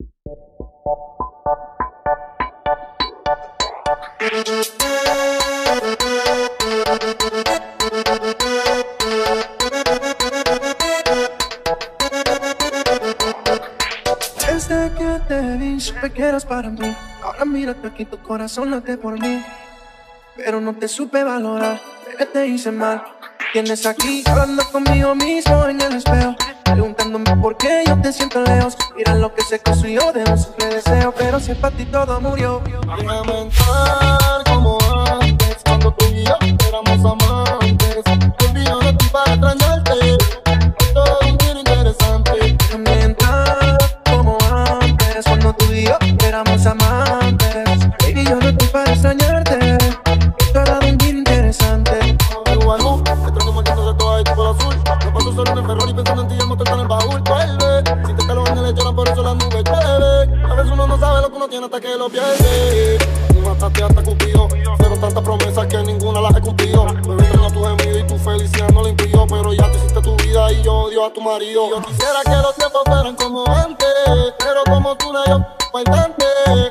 Desde que te vi, supe que eras para mí. Ahora mírate aquí, tu corazón late por mí. Pero no te supe valorar, que te hice mal. Tienes aquí hablando conmigo mismo en el espejo, preguntándome por qué yo te siento lejos. Mira lo que se construyó de un simple deseo, pero si para ti todo murió. Déjame entrar como antes, cuando tú y yo éramos amantes. Te olvido de ti para extrañarte, todo es bien interesante. Déjame entrar como antes, cuando tú y yo éramos amantes. Baby, yo no estoy para extrañarte, esto era un día interesante. Te traigo mordiendo de todo ahí tipo azul. Me paso solo en el Ferrari pensando en ti y el motor está en el baúl. Vuelve, si te los ángeles lloran, por eso las nubes llueve. A veces uno no sabe lo que uno tiene hasta que lo pierde. Tú mataste hasta Cupido, fueron tantas promesas que ninguna las he cumplido. Me extraño tu gemido y tu felicidad no la impidió, pero ya te hiciste tu vida y yo odio a tu marido. Yo quisiera que los tiempos fueran como antes, pero como tú no yo bailante.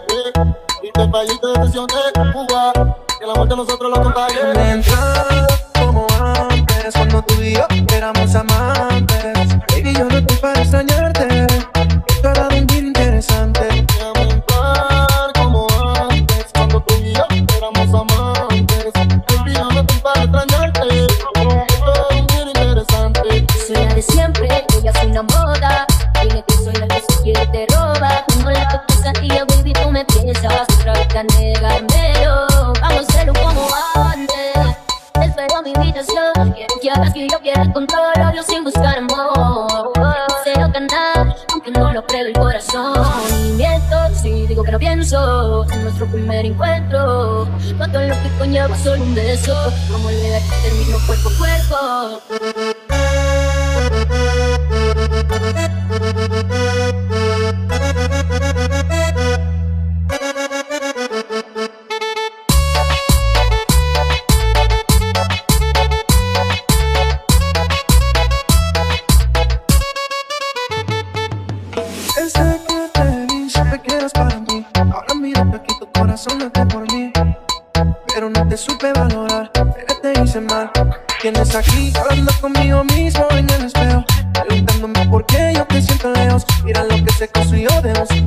Y te fallé y te decepcioné, jugar, que la muerte nosotros la contagié. Déjame entrar como antes, cuando tú y yo éramos amantes. Baby, yo no estoy para extrañarte, esto era un día interesante. Déjame entrar como antes, cuando tú y yo éramos amantes. Baby, yo no estoy para extrañarte, esto es un día interesante. Soy la de siempre, ella se enamora. Dile que soy la que se quiere te roba. Tengo la pesadilla, baby, tú me piensas otra vez a negármelo. Vamos a hacerlo como antes. Te espero a mi habitación. Quiero que hagas que yo pierda control, odio sin buscar amor. Deseo ganar, aunque no lo creo el corazón. Y miento si digo que no pienso en nuestro primer encuentro. Todo lo que conlleva solo un beso, como el bebé que terminó cuerpo a cuerpo. Desde que te vi, supe que eras para mí. Ahora mírate aquí, tu corazón late por mí. Pero no te supe valorar, que te hice mal. Tienes aquí hablando conmigo mismo en el espejo, preguntándome por qué yo te siento lejos. Mira lo que se construyó de un